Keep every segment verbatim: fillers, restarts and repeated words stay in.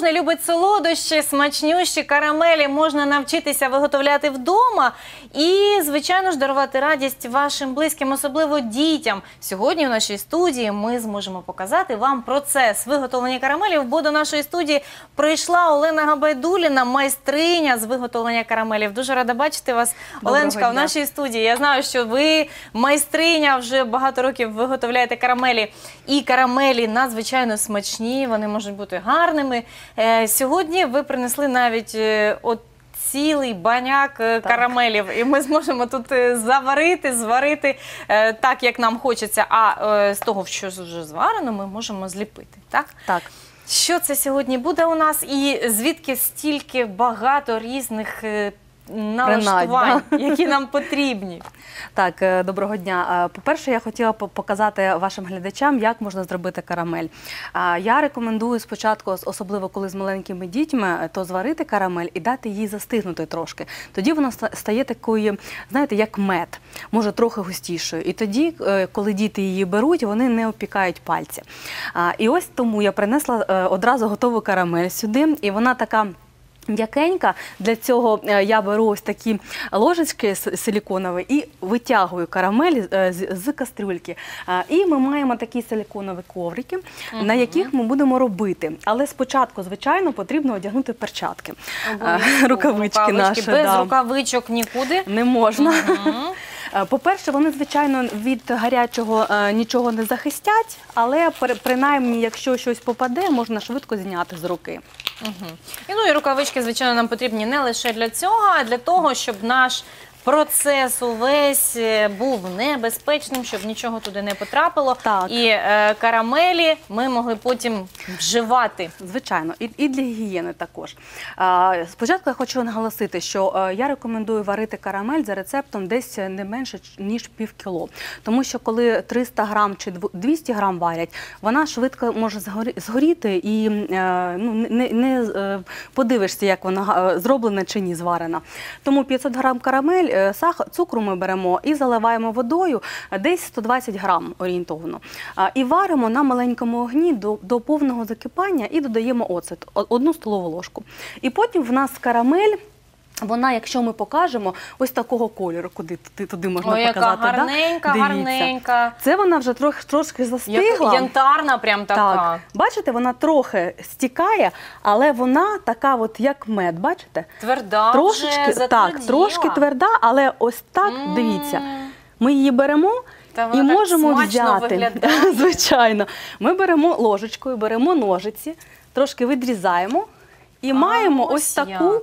не любить солодощі, смачнющі карамелі можна навчитися виготовляти вдома і, звичайно ж, дарувати радість вашим близьким, особливо дітям. Сьогодні в нашій студії ми зможемо показати вам процес виготовлення карамелів, бо до нашої студії прийшла Олена Габайдуліна, майстриня з виготовлення карамелів. Дуже рада бачити вас, Оленочка, в нашій студії. Я знаю, що ви майстриня, вже багато років виготовляєте карамелі. І карамелі надзвичайно смачні, вони можуть бути гарними. Сьогодні ви принесли навіть от цілий баняк так. карамелів. І ми зможемо тут заварити, зварити так, як нам хочеться. А з того, що вже зварено, ми можемо зліпити. Так? Так. Що це сьогодні буде у нас і звідки стільки багато різних налаштувань, да? які нам потрібні? Так, доброго дня. По-перше, я хотіла показати вашим глядачам, як можна зробити карамель. Я рекомендую спочатку, особливо коли з маленькими дітьми, то зварити карамель і дати їй застигнути трошки. Тоді вона стає такою, знаєте, як мед, може трохи густішою. І тоді, коли діти її беруть, вони не опікають пальці. І ось тому я принесла одразу готову карамель сюди, і вона така м'якенька. Для цього я беру ось такі ложечки силіконові і витягую карамель з кастрюльки. І ми маємо такі силіконові коврики, угу. на яких ми будемо робити. Але спочатку, звичайно, потрібно одягнути перчатки. Рукавички, рукавички наші. Без да. рукавичок нікуди? Не можна. Угу. По-перше, вони, звичайно, від гарячого нічого не захистять, але принаймні, якщо щось попаде, можна швидко зняти з руки. Угу. І, ну, і рукавички, звичайно, нам потрібні не лише для цього, а для того, щоб наш процес увесь був небезпечним, щоб нічого туди не потрапило. Так. І е, карамелі ми могли потім вживати. Звичайно, і, і для гігієни також. А, спочатку я хочу наголосити, що а, я рекомендую варити карамель за рецептом десь не менше, ніж пів кіло. Тому що коли триста грам чи двісті грам варять, вона швидко може згоріти і а, ну, не, не подивишся, як вона зроблена чи ні зварена. Тому п'ятсот грам карамель, сахар, цукру ми беремо і заливаємо водою десь сто двадцять грам орієнтовно. І варимо на маленькому огні до, до повного закипання і додаємо оцет, одну столову ложку. І потім в нас карамель, вона, якщо ми покажемо, ось такого кольору, куди туди можна Ой, показати. Яка гарненька, да? гарненька. Це вона вже трохи, трошки застигла. Як янтарна прям така. Так. Бачите, вона трохи стікає, але вона така от як мед, бачите? Тверда Трошечки, вже, так, трошки тверда, але ось так, mm. дивіться. Ми її беремо і можемо взяти. Звичайно. Ми беремо ложечкою, беремо ножиці, трошки відрізаємо і а, маємо ось, ось таку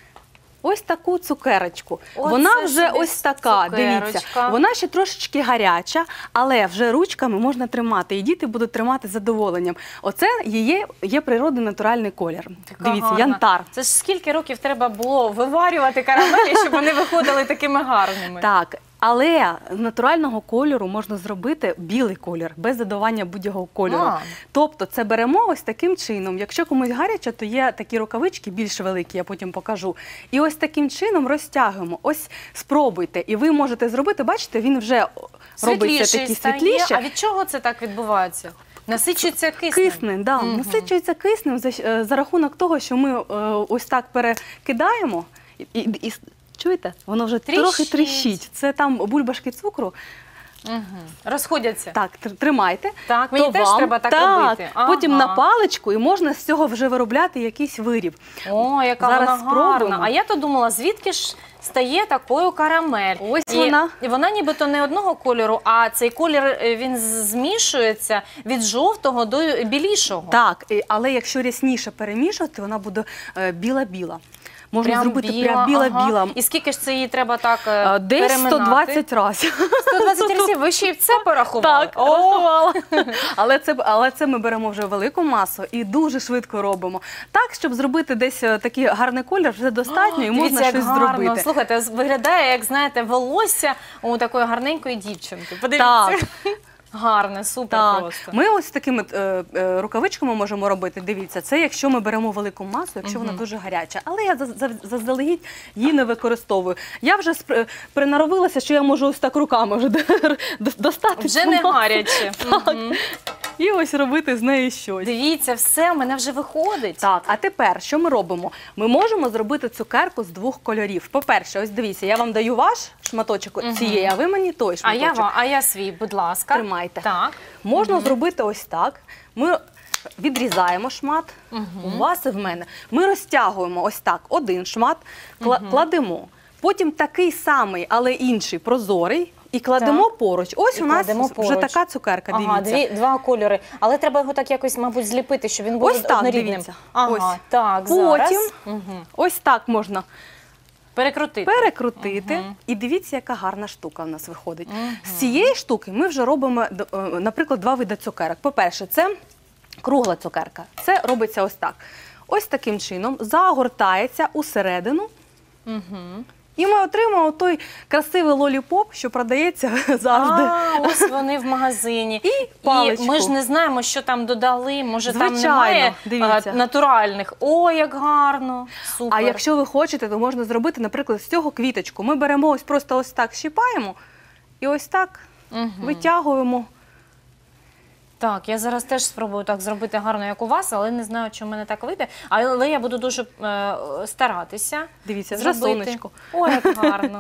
Ось таку цукерочку. Оце вона вже ось така, цукерочка. Дивіться. Вона ще трошечки гаряча, але вже ручками можна тримати. І діти будуть тримати з задоволенням. Оце є, є природний натуральний колір. Така дивіться, гарна. Янтар. Це ж скільки років треба було виварювати карамелі, щоб вони виходили такими гарними? Так. Але з натурального кольору можна зробити білий колір, без додавання будь-якого кольору. А. Тобто це беремо ось таким чином. Якщо комусь гаряче, то є такі рукавички більш великі, я потім покажу. І ось таким чином розтягуємо. Ось спробуйте. І ви можете зробити, бачите, він вже робиться такий світліший. А від чого це так відбувається? Насичується киснем? Киснем, так. Угу. Насичується киснем за, за рахунок того, що ми ось так перекидаємо і, і, і чуєте? Воно вже тріщить. Трохи тріщить. Це там бульбашки цукру. Угу. Розходяться. Так, тримайте. Так, мені теж вам треба так, так робити. Ага. Потім на паличку і можна з цього вже виробляти якийсь виріб. О, яка Зараз вона гарна. А я то думала, звідки ж стає такою карамель? Ось і, вона. І вона нібито не одного кольору, а цей колір, він змішується від жовтого до білішого. Так, але якщо рясніше перемішувати, вона буде біла-біла. Можна прям зробити біла, прям біла-біла. Ага. І скільки ж це її треба так а, десь переминати? сто двадцять разів. сто двадцять разів? Ви ще й це порахували? Так, рахувала. але, це, але це ми беремо вже велику масу і дуже швидко робимо. Так, щоб зробити десь такий гарний колір, вже достатньо і можна Дивіться, щось гарно. зробити. Слухайте, виглядає, як, знаєте, волосся у такої гарненької дівчинки. Подивіться. Так. Гарне, супер так. просто. Ми ось такими е, е, рукавичками можемо робити, дивіться, це якщо ми беремо велику масу, якщо угу. вона дуже гаряча. Але я заздалегідь її не використовую. Я вже приноровилася, що я можу ось так руками вже достати. Вже не гаряче. Так. Угу. і ось робити з нею щось. Дивіться, все, у мене вже виходить. Так, а тепер що ми робимо? Ми можемо зробити цукерку з двох кольорів. По-перше, ось дивіться, я вам даю ваш шматочок цієї, а ви мені той А шматочок. я, ва- а я свій, будь ласка. Тримайте. Так. Можна зробити ось так. Ми відрізаємо шмат, у вас і в мене. Ми розтягуємо ось так один шмат, кла- кладемо. Потім такий самий, але інший, прозорий, і кладемо Так. поруч. Ось І у нас кладемо вже поруч. така цукерка, Ага, дивіться. дві, два кольори. Але треба його так якось, мабуть, зліпити, щоб він був Ось так, однорідним. дивіться. Ага, Ось. так, Потім зараз. Мгм. ось так можна Перекрутити. перекрутити. І дивіться, яка гарна штука в нас виходить. З цієї штуки ми вже робимо, д- е, наприклад, два види цукерок. По-перше, це кругла цукерка. Це робиться ось так. Ось таким чином загортається усередину. І ми отримаємо той красивий лоліпоп, що продається завжди. А, ось вони в магазині. І паличку. ми ж не знаємо, що там додали. Може, Звичайно, там немає дивіться. а, натуральних. О, як гарно. Супер. А якщо ви хочете, то можна зробити, наприклад, з цього квіточку. Ми беремо ось просто ось так щіпаємо і ось так витягуємо. Так, я зараз теж спробую так зробити гарно, як у вас, але не знаю, чи в мене так вийде. Але я буду дуже е, старатися. Дивіться, зробити. вже сонечко. О, як гарно.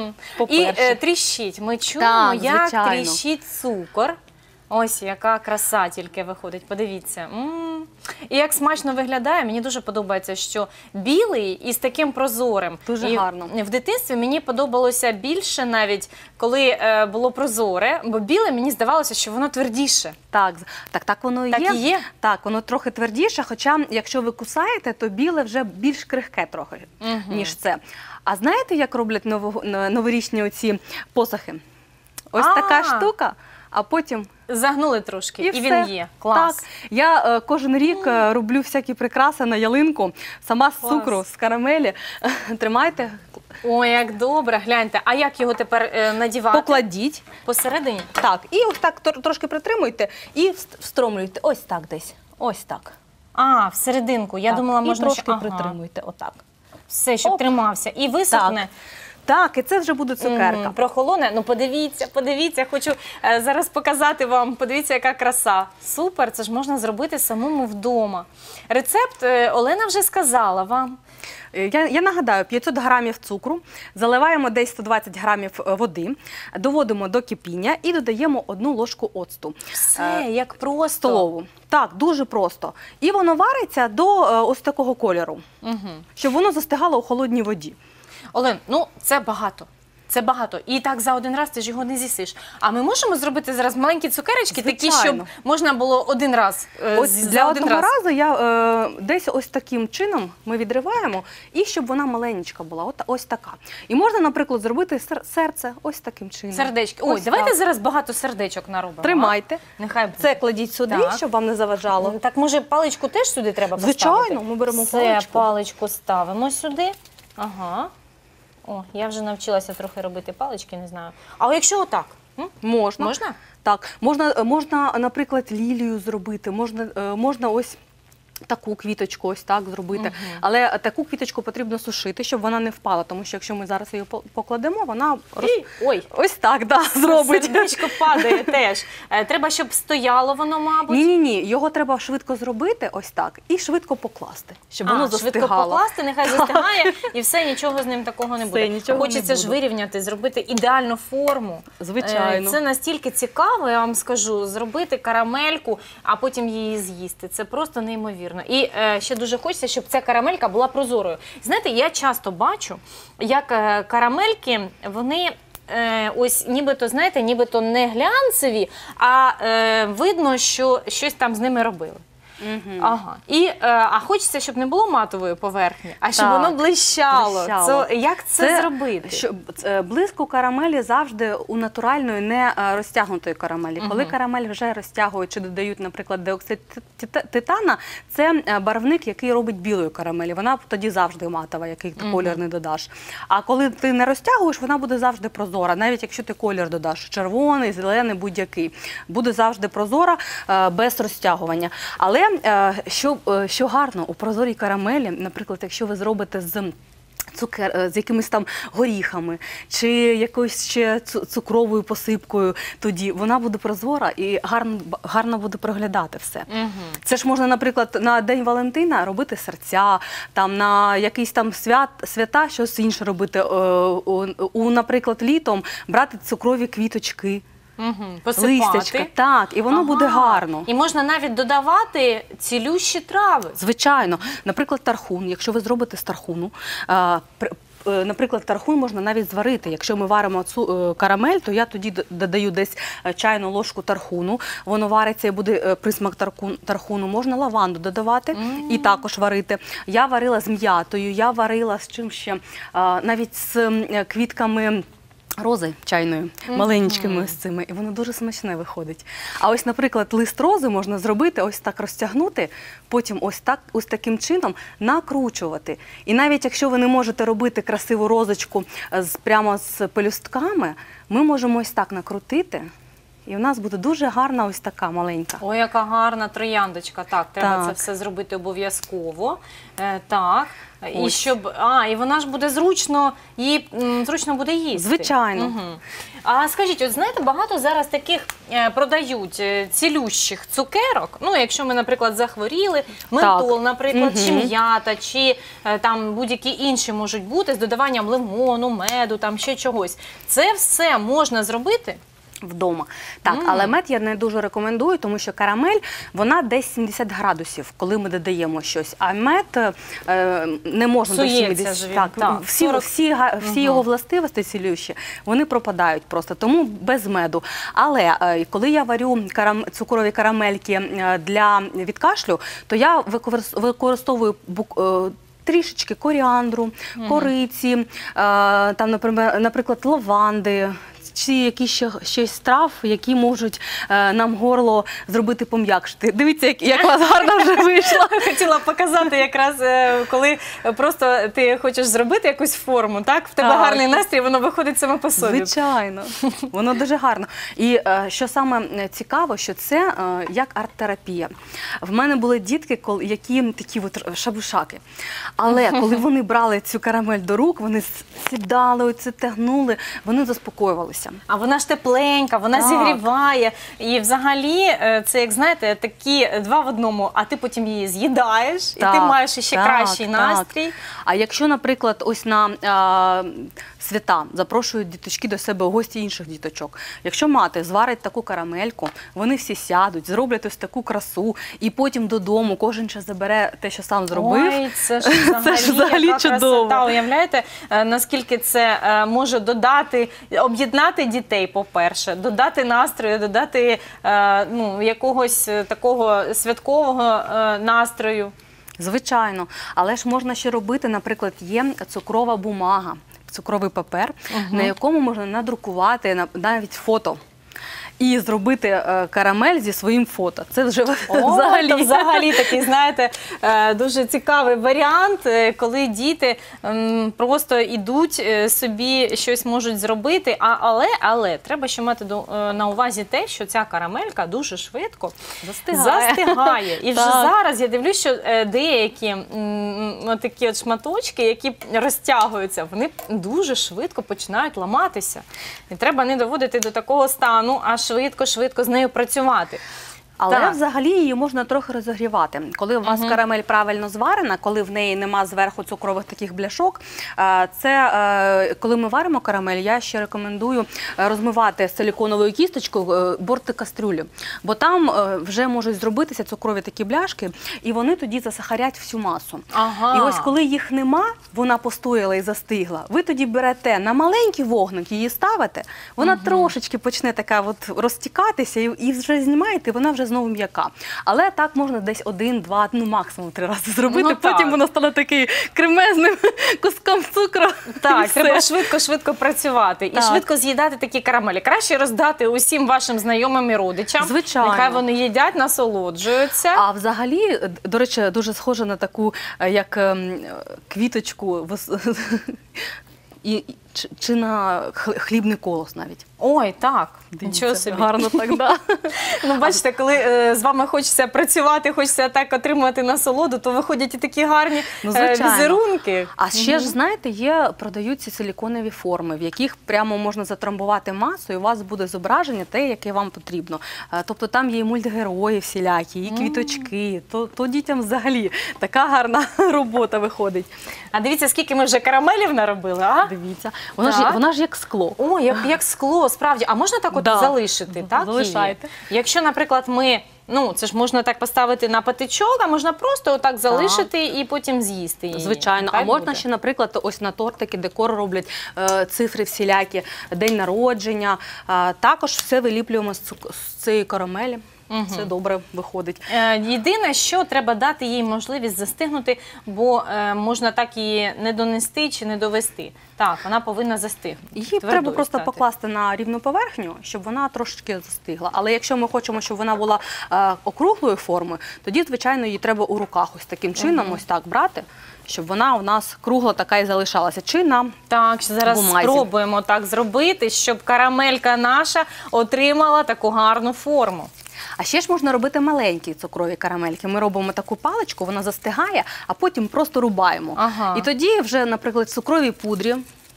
І е, По-перше. тріщить. Ми чуємо, Так, як звичайно. тріщить цукор. Ось яка краса тільки виходить. Подивіться. М. І як смачно виглядає, мені дуже подобається, що білий із таким прозорим. Дуже І гарно. в дитинстві мені подобалося більше навіть, коли е, було прозоре, бо біле мені здавалося, що воно твердіше. Так, з- так, так воно і Так є. і є? Так, воно трохи твердіше, хоча якщо ви кусаєте, то біле вже більш крихке трохи, ніж це. А знаєте, як роблять нового- н- новорічні оці посохи? Ось А. така штука, а потім Загнули трошки, і, і, все. він є. Клас. Так, я е, кожен рік е, роблю всякі прикраси на ялинку, сама з Клас. цукру, з карамелі. Тримайте, Ой, як добре, гляньте. А як його тепер е, надівати? покладіть. Посередині? Так, і ось так тр- трошки притримуйте і вст- встромлюйте. Ось так десь. Ось так. А, всерединку. Я Так, думала, і можна трошки ще- ага. притримуйте. Отак. Все, щоб Оп. тримався. І висохне. Так, і це вже буде цукерка. Мгм, прохолоне. Ну подивіться, подивіться, хочу е, зараз показати вам. Подивіться, яка краса. Супер, це ж можна зробити самому вдома. Рецепт е, Олена вже сказала вам. Е, Я, я нагадаю, п'ятсот грамів цукру, заливаємо десь сто двадцять грамів е, води, доводимо до кипіння і додаємо одну ложку оцту. Все, Е, як просто. Столову. Так, дуже просто. І воно вариться до е, ось такого кольору, Мгм. щоб воно застигало у холодній воді. Олен, ну це багато. Це багато. І так за один раз ти ж його не з'їсиш. А ми можемо зробити зараз маленькі цукерочки, такі, щоб Звичайно. можна було один раз. е, Ось з- для за один одного раз. разу я е, десь ось таким чином ми відриваємо, і щоб вона маленька була, от, ось така. І можна, наприклад, зробити сер- серце ось таким чином. Сердечки. Ой, Ось давайте так. зараз багато сердечок наробимо. Тримайте. а? Нехай буде. Це кладіть сюди, Так. щоб вам не заважало. Так, може, паличку теж сюди треба Звичайно, поставити? ми беремо Все, паличку. паличку ставимо сюди. Ага. О, я вже навчилася трохи робити палички, не знаю. А якщо отак? М? Можна. Можна? Так, можна, можна, наприклад, лілію зробити, можна, е, можна ось таку квіточку ось так зробити. Але таку квіточку потрібно сушити, щоб вона не впала, тому що якщо ми зараз її по- покладемо, вона роз... І- Ой, ось так да, зробить. сердечко падає теж. Е, Треба, щоб стояло воно, мабуть. Ні-ні-ні, його треба швидко зробити ось так і швидко покласти, щоб воно А, швидко застигало. покласти, нехай застигає, і все, нічого з ним такого не Все, буде. нічого не Хочеться ж буде. вирівняти, зробити ідеальну форму. Звичайно. Е, Це настільки цікаво, я вам скажу, зробити карамельку, а потім її з'їсти. Це просто неймовірно. І е, ще дуже хочеться, щоб ця карамелька була прозорою. Знаєте, я часто бачу, як е, карамельки, вони... Е, ось нібито, знаєте, нібито не глянцеві, а е, видно, що щось там з ними робили. Ага. І, е, а хочеться, щоб не було матової поверхні, а щоб Так, воно блищало. блищало. Це, як це, зробити? Що, е, блиск у карамелі завжди у натуральної, не е, розтягнутої карамелі. Коли карамель вже розтягують чи додають, наприклад, диоксид тита- титана, це е, барвник, який робить білою карамелі. Вона тоді завжди матова, який ти колір не додаш. А коли ти не розтягуєш, вона буде завжди прозора. Навіть якщо ти колір додаш червоний, зелений, будь-який. Буде завжди прозора, е, без розтягування. Але е, що, е, що гарно у прозорій карамелі, наприклад, якщо ви зробите з цукер, з якимись там горіхами, чи якоюсь ще цукровою посипкою, тоді вона буде прозора і гарно, гарно буде проглядати все. Угу. Це ж можна, наприклад, на День Валентина робити серця, там, на якісь там свят, свята щось інше робити. У, у, наприклад, літом брати цукрові квіточки. Угу. Посипати. Листячка, так, і воно ага. буде гарно. І можна навіть додавати цілющі трави. Звичайно. Наприклад, тархун. Якщо ви зробите з тархуну, а, при, наприклад, тархун можна навіть зварити. Якщо ми варимо цю карамель, то я тоді додаю десь чайну ложку тархуну. Воно вариться і буде присмак тархуну. Можна лаванду додавати mm. і також варити. Я варила з м'ятою, я варила з чим ще, навіть з квітками рози чайною, mm-hmm. маленькими ось цими, і воно дуже смачне виходить. А ось, наприклад, лист рози можна зробити, ось так розтягнути, потім ось так, ось таким чином накручувати. І навіть якщо ви не можете робити красиву розочку з, прямо з пелюстками, ми можемо ось так накрутити, і в нас буде дуже гарна ось така маленька. Ой, яка гарна трояндочка. Так, треба так. це все зробити обов'язково. Е, так. Ось. І щоб, а, і вона ж буде зручно, її м, зручно буде їсти. Звичайно. Угу. А скажіть, от знаєте, багато зараз таких е, продають е, цілющих цукерок. Ну, якщо ми, наприклад, захворіли, ментол, так. наприклад, угу. чи м'ята, чи е, там будь-які інші можуть бути з додаванням лимону, меду, там ще чогось. Це все можна зробити вдома. Так, mm. але мед я не дуже рекомендую, тому що карамель, вона десь сімдесят градусів, коли ми додаємо щось. А мед е, не можна до сімдесят. Так, так, всі, сорок... всі, всі uh-huh. його властивості цілющі, вони пропадають просто, тому без меду. Але е, коли я варю карам... цукрові карамельки для від кашлю, то я використовую бук... е, трішечки коріандру, uh-huh. кориці, е, там, наприклад, лаванди, чи якісь ще щось трав, які можуть е, нам горло зробити пом'якшити. Дивіться, як, як у вас гарно вже вийшло. Хотіла показати якраз, е, коли просто ти хочеш зробити якусь форму, так? В тебе так. гарний настрій, воно виходить саме по собі. Звичайно. Воно дуже гарно. І е, що саме цікаво, що це е, як арт-терапія. В мене були дітки, коли, які такі от шабушаки. Але коли вони брали цю карамель до рук, вони сідали, оце тягнули, вони заспокоювалися. А вона ж тепленька, вона так. зігріває. І взагалі, це, як знаєте, такі два в одному, а ти потім її з'їдаєш, і ти маєш ще так, кращий так. настрій. А якщо, наприклад, ось на а, свята запрошують діточки до себе у гості інших діточок, якщо мати зварить таку карамельку, вони всі сядуть, зроблять ось таку красу, і потім додому кожен ще забере те, що сам зробив. Ой, це ж взагалі, це ж взагалі яка чудово. Красота. Уявляєте, наскільки це може додати, об'єднати дітей, по-перше, додати настрою, додати е, ну, якогось такого святкового е, настрою. Звичайно. Але ж можна ще робити, наприклад, є цукрова бумага, цукровий папер, угу. на якому можна надрукувати навіть фото. І зробити е, карамель зі своїм фото. Це вже О, взагалі. То взагалі такий, знаєте, е, дуже цікавий варіант, коли діти м, просто йдуть собі, щось можуть зробити. А, але, але треба ще мати до, е, на увазі те, що ця карамелька дуже швидко застигає. застигає. І вже зараз я дивлюсь, що е, деякі м, такі от шматочки, які розтягуються, вони дуже швидко починають ламатися. І треба не доводити до такого стану, аж швидко-швидко з нею працювати. Але так. взагалі її можна трохи розігрівати. Коли у вас uh-huh. карамель правильно зварена, коли в неї нема зверху цукрових таких бляшок, це коли ми варимо карамель, я ще рекомендую розмивати силіконовою кісточкою борти кастрюлі. Бо там вже можуть зробитися цукрові такі бляшки, і вони тоді засахарять всю масу. Ага. І ось коли їх нема, вона постояла і застигла, ви тоді берете на маленький вогник, її ставите, вона uh-huh. трошечки почне така от розтікатися, і вже знімаєте, вона вже знову м'яка. Але так можна десь один, два, ну максимум три рази зробити, ну, потім воно стане таким кремезним куском цукру. Так, треба швидко-швидко працювати так. і швидко з'їдати такі карамелі. Краще роздати усім вашим знайомим і родичам. Звичайно. Нехай вони їдять, насолоджуються. А взагалі, до речі, дуже схоже на таку, як квіточку, і чи, чи на хл- хлібний колос навіть. Ой, так, Дивіться, нічого собі. гарно так, да. Ну, бачите, коли е, з вами хочеться працювати, хочеться так отримувати насолоду, то виходять і такі гарні Ну, е, звичайно. візерунки. А ще ж, знаєте, є, продаються силіконові форми, в яких прямо можна затрамбувати масу, і у вас буде зображення те, яке вам потрібно. Е, Тобто там є і мультгерої всілякі, і квіточки, то, то дітям взагалі така гарна робота виходить. А дивіться, скільки ми вже карамелів наробили, а? Дивіться, вона ж, Так. вона ж як скло. О, як, як скло, справді. А можна так от Да. залишити, так? Залишайте. її? Якщо, наприклад, ми, ну, це ж можна так поставити на патичок, а можна просто отак залишити і потім з'їсти її. Звичайно, Так а можна буде? ще, наприклад, ось на тортики декор роблять е, цифри всілякі, день народження. Е, також все виліплюємо з, цук- з цієї карамелі. Все добре виходить. Е, Єдине, що треба дати їй можливість застигнути, бо е, можна так її не донести чи не довести. Так, вона повинна застигнути. Її твердою треба просто стати. покласти на рівну поверхню, щоб вона трошечки застигла. Але якщо ми хочемо, щоб вона була е, округлої форми, тоді, звичайно, її треба у руках ось таким чином, ось так брати, щоб вона у нас кругла така і залишалася. Чи на Так, зараз бумазі. спробуємо так зробити, щоб карамелька наша отримала таку гарну форму. А ще ж можна робити маленькі цукрові карамельки. Ми робимо таку паличку, вона застигає, а потім просто рубаємо. Ага. І тоді вже, наприклад, в цукровій пудрі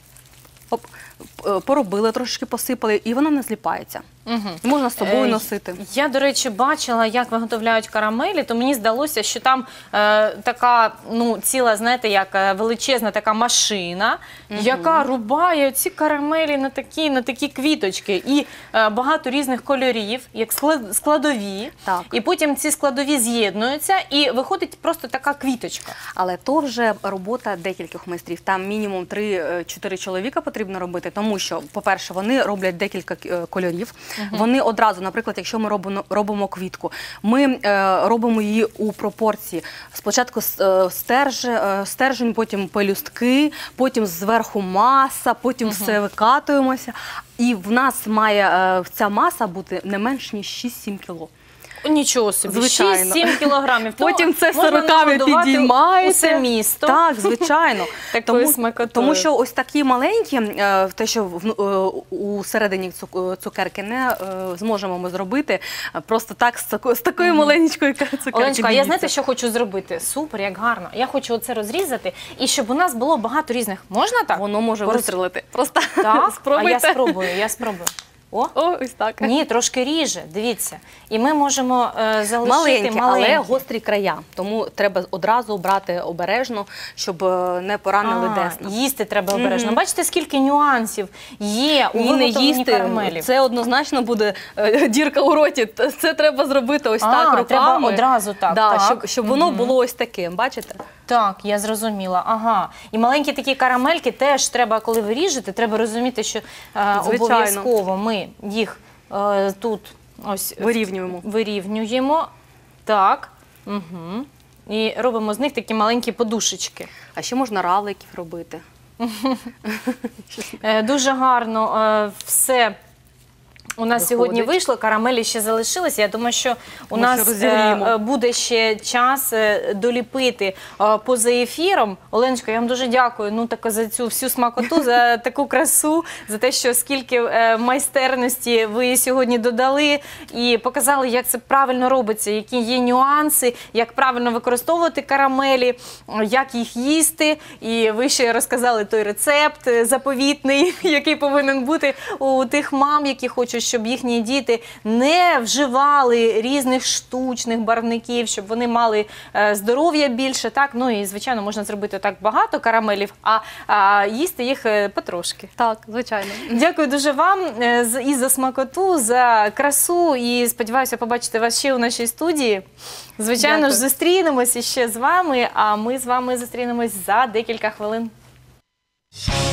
оп, п- поробили, трошечки посипали, і вона не зліпається. Угу. І можна з собою Е, носити. Я, до речі, бачила, як виготовляють карамелі, то мені здалося, що там е, така, ну, ціла, знаєте, як е, величезна така машина, яка рубає ці карамелі на такі, на такі квіточки. І е, багато різних кольорів, як склад- складові. Так. І потім ці складові з'єднуються, і виходить просто така квіточка. Але то вже робота декількох майстрів. Там мінімум три-чотири чоловіка потрібно робити, тому що, по-перше, вони роблять декілька е, кольорів. Вони одразу, наприклад, якщо ми робимо, робимо квітку, ми е, робимо її у пропорції. Спочатку е, стерж, е, стержень, потім пелюстки, потім зверху маса, потім все викатуємося. І в нас має е, ця маса бути не менш ніж шість-сім кіло. Нічого собі, Звичайно. шість-сім кілограмів. То Потім це можна руками нагодувати підіймаєте. усе місто. Так, звичайно. Такою тому, смакотою. тому що ось такі маленькі, е, те, що в- е, у середині цук- цукерки не е, зможемо ми зробити е, просто так з, тако- з такою маленькою цукерки. Оленочка, а я Дивіться. знаєте, що хочу зробити? Супер, як гарно. Я хочу оце розрізати, і щоб у нас було багато різних. Можна так? Воно може Пороз- вистрілити. Просто Так, спробуйте. а я спробую, я спробую. О, О, ось так. ні, трошки ріже, дивіться. І ми можемо е, залишити Маленькі, маленькі. але гострі края. Тому треба одразу брати обережно, щоб е, не поранили А, десна. їсти треба обережно. Бачите, скільки нюансів є у І не виготовленні їсти, карамелів. це однозначно буде е, дірка у роті. Т- Це треба зробити ось А, так руками. треба одразу так, Да, так. Щоб, щоб воно було ось таким, бачите? Так, я зрозуміла. Ага. І маленькі такі карамельки теж треба, коли ви ріжете, треба розуміти, що е, Звичайно. обов'язково ми їх е, тут ось Вирівнюємо. вирівнюємо. Так. Угу. І робимо з них такі маленькі подушечки. А ще можна равликів робити. Е, дуже гарно е, все. У нас Виходить. сьогодні вийшло, карамелі ще залишилися. Я думаю, що у Ми нас ще розігріємо. е, буде ще час е, доліпити е, поза ефіром. Оленочка, я вам дуже дякую ну, так, за цю всю смакоту, за таку красу, за те, що скільки е, майстерності ви сьогодні додали і показали, як це правильно робиться, які є нюанси, як правильно використовувати карамелі, як їх їсти. І ви ще розказали той рецепт е, заповітний, який повинен бути у тих мам, які хочуть, щоб їхні діти не вживали різних штучних барвників, щоб вони мали е, здоров'я більше. Так? Ну і, звичайно, можна зробити так багато карамелів, а, а їсти їх е, потрошки. Так, звичайно. Дякую дуже вам е, з- і за смакоту, за красу, і сподіваюся побачити вас ще у нашій студії. Звичайно Дякую. ж, зустрінемося ще з вами, а ми з вами зустрінемось за декілька хвилин.